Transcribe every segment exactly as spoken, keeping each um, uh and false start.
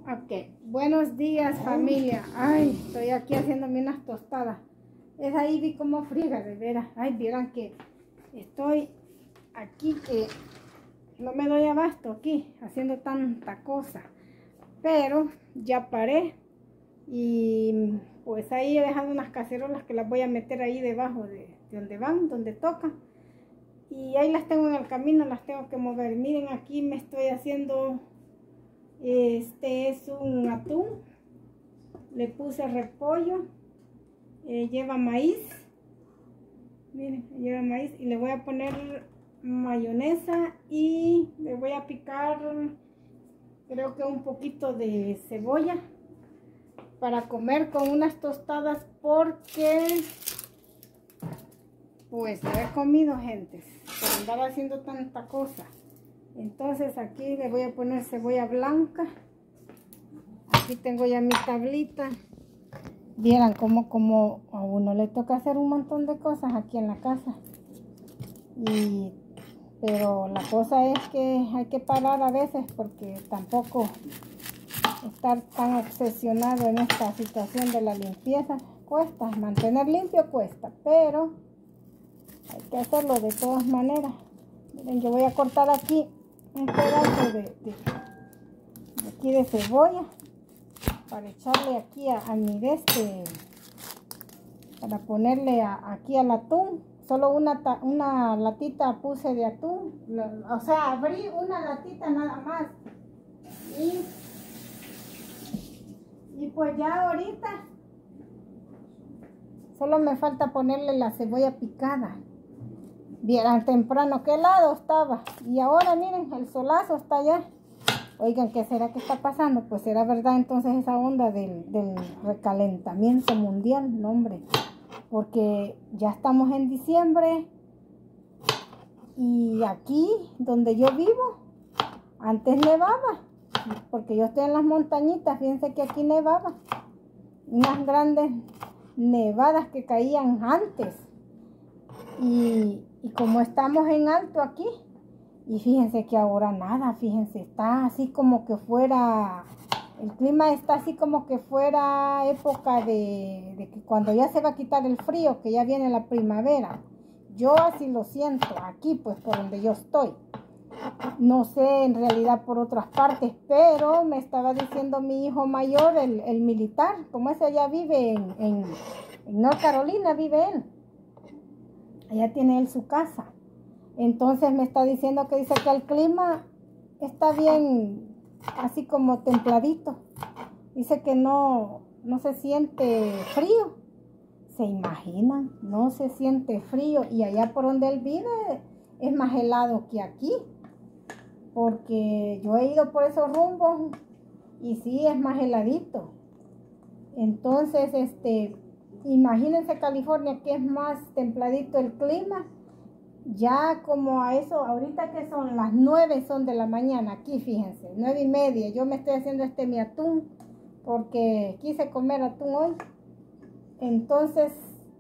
Ok, buenos días familia. Ay, estoy aquí haciéndome unas tostadas. Es ahí vi cómo friega, de veras. Ay, vieran que estoy aquí que no me doy abasto aquí haciendo tanta cosa. Pero ya paré y pues ahí he dejado unas cacerolas que las voy a meter ahí debajo de, de donde van, donde tocan. Y ahí las tengo en el camino, las tengo que mover. Miren, aquí me estoy haciendo... Este es un atún, le puse repollo, eh, lleva maíz, miren, lleva maíz y le voy a poner mayonesa y le voy a picar, creo que un poquito de cebolla para comer con unas tostadas porque pues no he comido, gente, por andar haciendo tanta cosa. Entonces aquí le voy a poner cebolla blanca. Aquí tengo ya mi tablita. Vieran cómo, cómo a uno le toca hacer un montón de cosas aquí en la casa. Y, pero la cosa es que hay que parar a veces porque tampoco estar tan obsesionado en esta situación de la limpieza cuesta. Mantener limpio cuesta, pero hay que hacerlo de todas maneras. Miren, yo voy a cortar aquí un pedazo de, de, de aquí de cebolla para echarle aquí a, a mi de este, para ponerle a, aquí al atún. Solo una, una latita puse de atún, o sea, abrí una latita nada más y, y pues ya ahorita solo me falta ponerle la cebolla picada. Vieran temprano qué helado estaba y ahora miren, el solazo está allá. Oigan, ¿qué será que está pasando? Pues será verdad entonces esa onda del, del recalentamiento mundial, no hombre, porque ya estamos en diciembre y aquí donde yo vivo antes nevaba, porque yo estoy en las montañitas. Fíjense que aquí nevaba, unas grandes nevadas que caían antes y Y como estamos en alto aquí, y fíjense que ahora nada, fíjense, está así como que fuera, el clima está así como que fuera época de, de que cuando ya se va a quitar el frío, que ya viene la primavera. Yo así lo siento, aquí pues por donde yo estoy. No sé en realidad por otras partes, pero me estaba diciendo mi hijo mayor, el, el militar, como ese allá vive en, en, en North Carolina, vive él. Allá tiene él su casa. Entonces me está diciendo que dice que el clima está bien, así como templadito. Dice que no, no se siente frío. ¿Se imaginan? No se siente frío. Y allá por donde él vive es más helado que aquí. Porque yo he ido por esos rumbos y sí es más heladito. Entonces, este... imagínense California, que es más templadito el clima. Ya como a eso, ahorita que son las nueve son de la mañana aquí, fíjense, nueve y media. Yo me estoy haciendo este mi atún porque quise comer atún hoy. Entonces,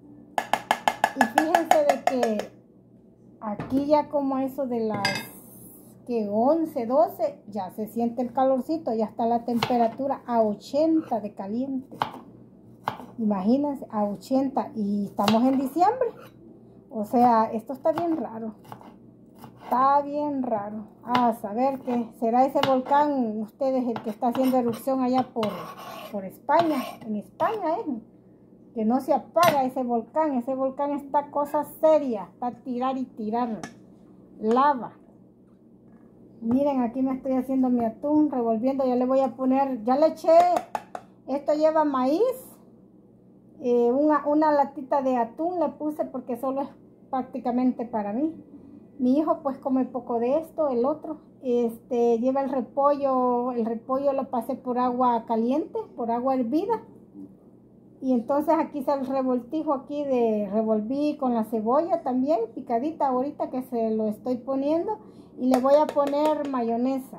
y fíjense de que aquí ya como a eso de las que once, doce, ya se siente el calorcito, ya está la temperatura a ochenta de caliente. Imagínense, a ochenta y estamos en diciembre. O sea, esto está bien raro. Está bien raro. A saber qué será ese volcán, ustedes, el que está haciendo erupción allá por, por España. En España, ¿eh? Que no se apaga ese volcán. Ese volcán está cosa seria. Está a tirar y tirar lava. Miren, aquí me estoy haciendo mi atún, revolviendo. Ya le voy a poner, ya le eché. Esto lleva maíz. Eh, una, una latita de atún le puse porque solo es prácticamente para mí. Mi hijo pues come poco de esto, el otro este lleva el repollo, el repollo lo pasé por agua caliente, por agua hervida, y entonces aquí está el revoltijo aquí de revolví con la cebolla también picadita ahorita que se lo estoy poniendo, y le voy a poner mayonesa.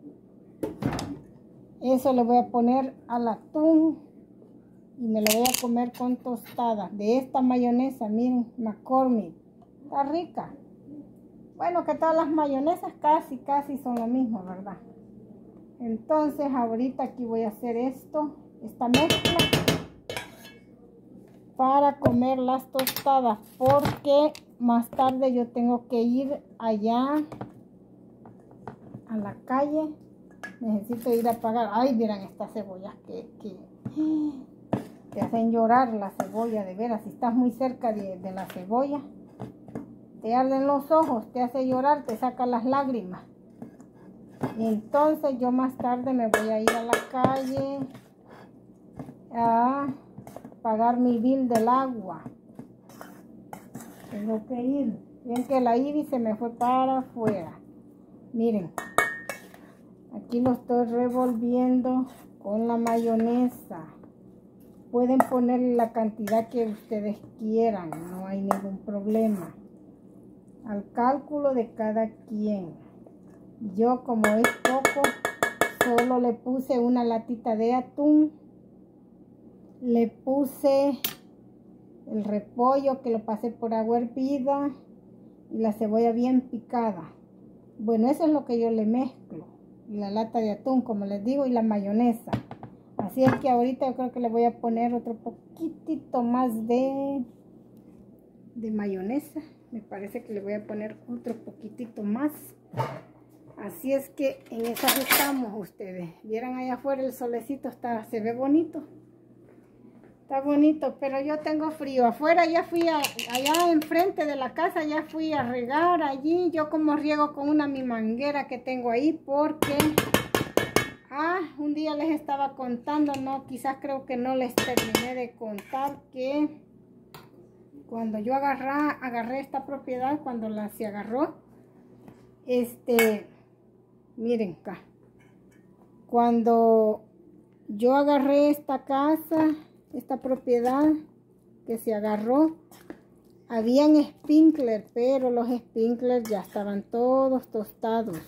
Eso le voy a poner al atún y me lo voy a comer con tostada de esta mayonesa. Miren, McCormick, está rica. Bueno, que todas las mayonesas casi, casi son lo mismo, ¿verdad? Entonces ahorita aquí voy a hacer esto, esta mezcla para comer las tostadas, porque más tarde yo tengo que ir allá a la calle. Necesito ir a pagar. Ay, miren estas cebollas que, que te hacen llorar, la cebolla, de veras. Si estás muy cerca de, de la cebolla, te arden los ojos, te hace llorar, te saca las lágrimas. Y entonces yo más tarde me voy a ir a la calle a pagar mi bill del agua. Tengo que ir. Bien que la Iris se me fue para afuera. Miren, aquí lo estoy revolviendo con la mayonesa. Pueden ponerle la cantidad que ustedes quieran, no hay ningún problema. Al cálculo de cada quien. Yo, como es poco, solo le puse una latita de atún. Le puse el repollo que lo pasé por agua hervida y la cebolla bien picada. Bueno, eso es lo que yo le mezclo. Y la lata de atún, como les digo, y la mayonesa. Así es que ahorita yo creo que le voy a poner otro poquitito más de, de mayonesa. Me parece que le voy a poner otro poquitito más. Así es que en esas estamos ustedes. Vieran allá afuera el solecito, está, se ve bonito. Está bonito, pero yo tengo frío. Afuera ya fui, a, allá enfrente de la casa, ya fui a regar allí. Yo como riego con una mi manguera que tengo ahí porque... Ah, un día les estaba contando, no, quizás creo que no les terminé de contar que cuando yo agarré, agarré esta propiedad, cuando la se agarró, este, miren acá, cuando yo agarré esta casa, esta propiedad que se agarró, habían sprinkler, pero los sprinklers ya estaban todos tostados.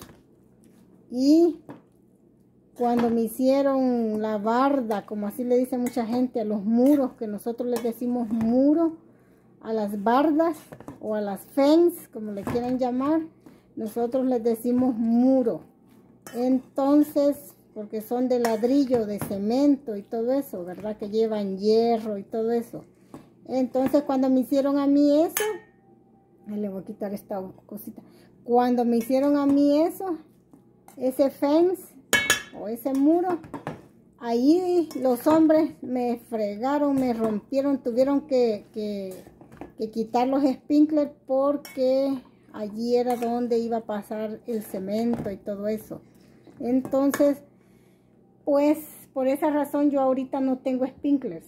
Y cuando me hicieron la barda, como así le dice mucha gente, a los muros, que nosotros les decimos muro, a las bardas o a las fence, como le quieran llamar, nosotros les decimos muro. Entonces, porque son de ladrillo, de cemento y todo eso, ¿verdad? Que llevan hierro y todo eso. Entonces, cuando me hicieron a mí eso, le voy a quitar esta cosita. Cuando me hicieron a mí eso, ese fence o ese muro, ahí los hombres me fregaron, me rompieron, tuvieron que, que, que quitar los sprinklers porque allí era donde iba a pasar el cemento y todo eso. Entonces, pues por esa razón yo ahorita no tengo sprinklers.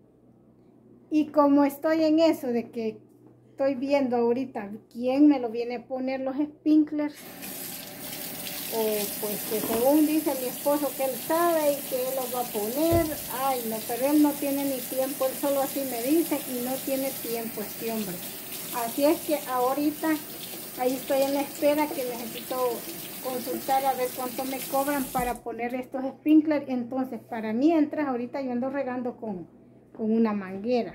Y como estoy en eso de que estoy viendo ahorita quién me lo viene a poner los sprinklers, o pues que según dice mi esposo que él sabe y que él los va a poner, ay no, pero él no tiene ni tiempo, él solo así me dice y no tiene tiempo este hombre. Así es que ahorita ahí estoy en la espera, que necesito consultar a ver cuánto me cobran para poner estos sprinklers. Entonces para mientras ahorita yo ando regando con, con una manguera.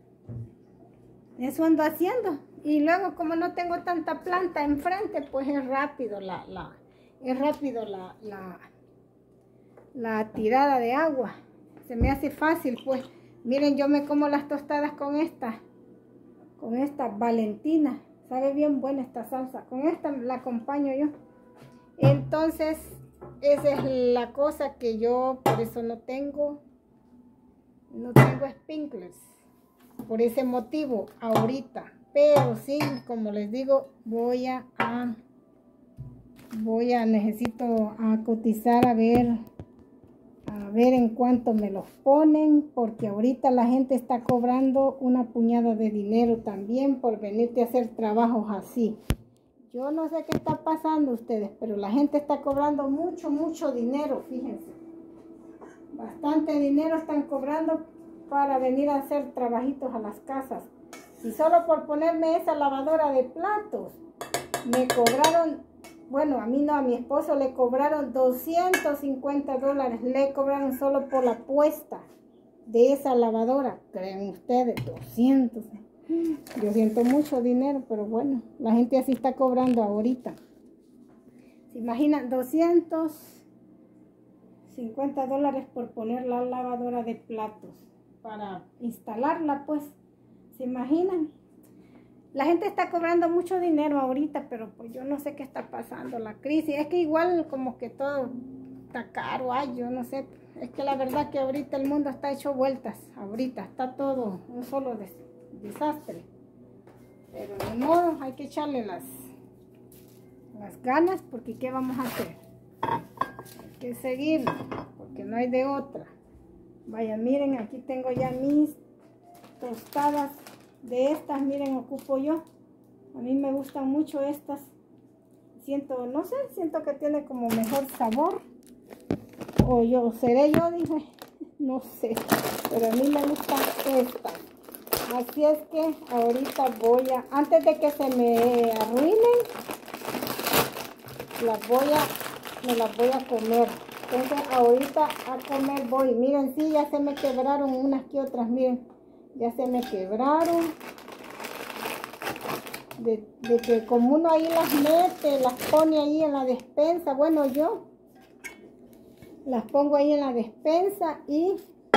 Eso ando haciendo. Y luego como no tengo tanta planta enfrente, pues es rápido la... la Es rápido la, la, la tirada de agua. Se me hace fácil, pues. Miren, yo me como las tostadas con esta. Con esta Valentina. Sabe bien buena esta salsa. Con esta la acompaño yo. Entonces, esa es la cosa que yo, por eso no tengo, no tengo sprinklers. Por ese motivo, ahorita. Pero sí, como les digo, voy a... a Voy a, necesito a cotizar a ver, a ver en cuánto me los ponen, porque ahorita la gente está cobrando una puñada de dinero también por venirte a hacer trabajos así. Yo no sé qué está pasando ustedes, pero la gente está cobrando mucho, mucho dinero, fíjense. Bastante dinero están cobrando para venir a hacer trabajitos a las casas. Y solo por ponerme esa lavadora de platos, me cobraron... Bueno, a mí no, a mi esposo le cobraron doscientos cincuenta dólares. Le cobraron solo por la puesta de esa lavadora. ¿Creen ustedes? doscientos. Yo siento mucho dinero, pero bueno, la gente así está cobrando ahorita. ¿Se imaginan? doscientos cincuenta dólares por poner la lavadora de platos. Para instalarla, pues, ¿se imaginan? La gente está cobrando mucho dinero ahorita, pero pues yo no sé qué está pasando, la crisis. Es que igual como que todo está caro, ay, yo no sé. Es que la verdad que ahorita el mundo está hecho vueltas, ahorita está todo un solo des desastre. Pero de modo, hay que echarle las, las ganas, porque ¿qué vamos a hacer? Hay que seguir, porque no hay de otra. Vaya, miren, aquí tengo ya mis tostadas de estas, miren, ocupo yo. A mí me gustan mucho estas. Siento, no sé, siento que tiene como mejor sabor. O yo, seré yo, dije, no sé. Pero a mí me gustan estas. Así es que ahorita voy a, antes de que se me arruinen, las voy a, me las voy a comer. Entonces ahorita a comer voy. Miren, sí, ya se me quebraron unas que otras, miren. Ya se me quebraron. De, de que como uno ahí las mete, las pone ahí en la despensa. Bueno, yo las pongo ahí en la despensa y,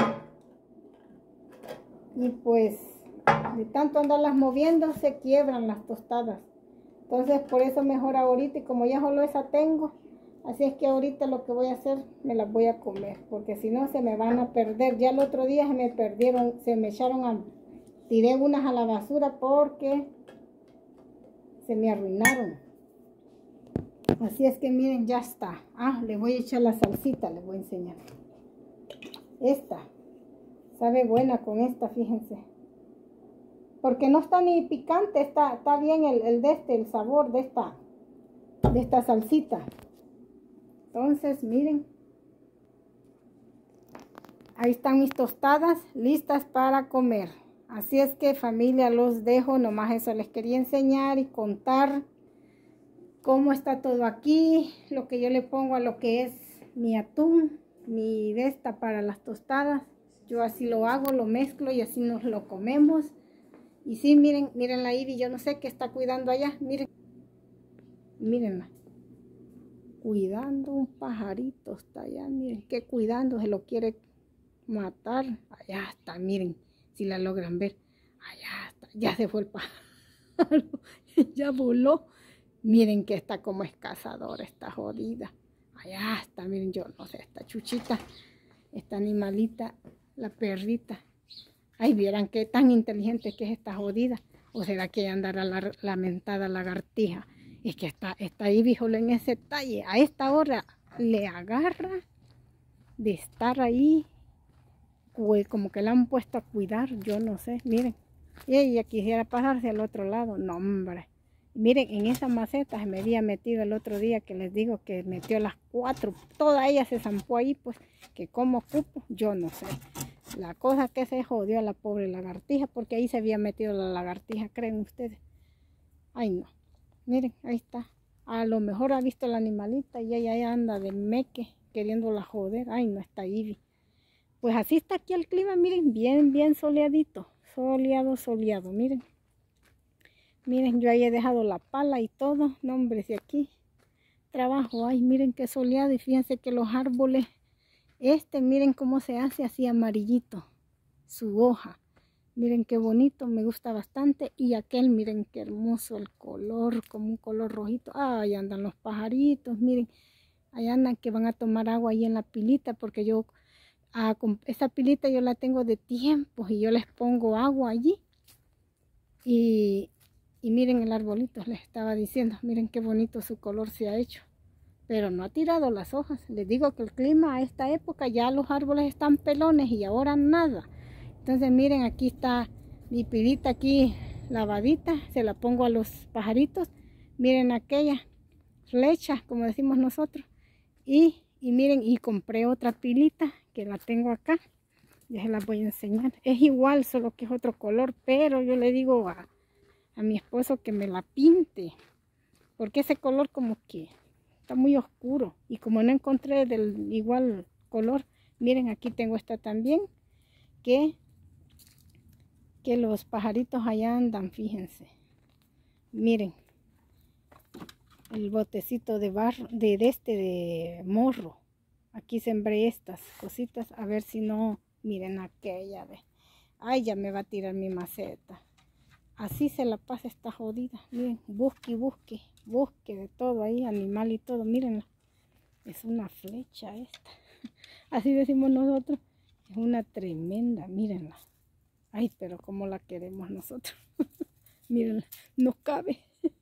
y pues de tanto andarlas moviendo se quiebran las tostadas. Entonces por eso mejor ahorita, y como ya solo esa tengo, así es que ahorita lo que voy a hacer, me las voy a comer, porque si no se me van a perder. Ya el otro día se me perdieron, se me echaron a, tiré unas a la basura porque se me arruinaron. Así es que miren, ya está. Ah, le voy a echar la salsita, les voy a enseñar. Esta, sabe buena con esta, fíjense. Porque no está ni picante, está, está bien el, el de este, el sabor de esta, de esta salsita. Entonces, miren. Ahí están mis tostadas listas para comer. Así es que familia, los dejo. Nomás eso les quería enseñar y contar cómo está todo aquí. Lo que yo le pongo a lo que es mi atún, mi de esta para las tostadas. Yo así lo hago, lo mezclo y así nos lo comemos. Y sí, miren, miren la Ivy, yo no sé qué está cuidando allá. Miren, mírenla. Cuidando un pajarito, está allá, miren, que cuidando, se lo quiere matar. Allá está, miren, si la logran ver. Allá está, ya se fue el pájaro, ya voló. Miren que está como es cazadora, está jodida. Allá está, miren, yo no sé, esta chuchita, esta animalita, la perrita. Ay, vieran qué tan inteligente que es esta jodida. O será que andará la lamentada lagartija. Es que está, está ahí, viejo, en ese talle. A esta hora le agarra de estar ahí. Como que la han puesto a cuidar, yo no sé. Miren, y ella quisiera pasarse al otro lado. No, hombre. Miren, en esa maceta se me había metido el otro día, que les digo que metió las cuatro. Toda ella se zampó ahí, pues, que como cupo, yo no sé. La cosa que se jodió a la pobre lagartija, porque ahí se había metido la lagartija, ¿creen ustedes? Ay, no. Miren, ahí está. A lo mejor ha visto la animalita y ella ahí anda de meque, queriéndola joder. Ay, no, está Ivy. Pues así está aquí el clima, miren, bien, bien soleadito. Soleado, soleado, miren. Miren, yo ahí he dejado la pala y todo. No, hombre, si aquí trabajo, ay, miren qué soleado. Y fíjense que los árboles, este, miren cómo se hace así amarillito, su hoja. Miren qué bonito, me gusta bastante. Y aquel, miren qué hermoso el color, como un color rojito. Ay, andan los pajaritos, miren. Ahí andan que van a tomar agua ahí en la pilita, porque yo, ah, con esa pilita yo la tengo de tiempo y yo les pongo agua allí. Y, y miren el arbolito, les estaba diciendo, miren qué bonito su color se ha hecho. Pero no ha tirado las hojas. Les digo que el clima a esta época ya los árboles están pelones y ahora nada. Entonces miren, aquí está mi pilita aquí lavadita. Se la pongo a los pajaritos. Miren aquella flecha, como decimos nosotros. Y, y miren, y compré otra pilita que la tengo acá. Ya se las voy a enseñar. Es igual, solo que es otro color. Pero yo le digo a, a mi esposo que me la pinte. Porque ese color como que está muy oscuro. Y como no encontré del igual color, miren, aquí tengo esta también. Que, que los pajaritos allá andan, fíjense. Miren. El botecito de barro, de, de este de morro. Aquí sembré estas cositas, a ver si no, miren aquella, ve. Ay, ya me va a tirar mi maceta. Así se la pasa esta jodida. Miren, busque, busque, busque de todo ahí, animal y todo, mírenla. Es una flecha esta. Así decimos nosotros. Es una tremenda, mírenla. Ay, pero cómo la queremos nosotros. Mírenla, no cabe.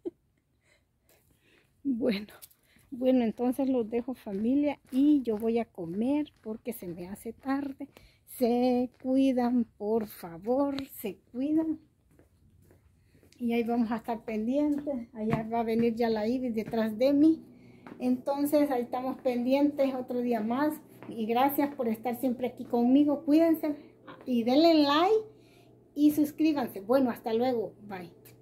Bueno, bueno, entonces los dejo, familia, y yo voy a comer porque se me hace tarde. Se cuidan, por favor, se cuidan. Y ahí vamos a estar pendientes. Allá va a venir ya la Iris detrás de mí. Entonces ahí estamos pendientes otro día más. Y gracias por estar siempre aquí conmigo. Cuídense y denle like y suscríbanse. Bueno, hasta luego. Bye.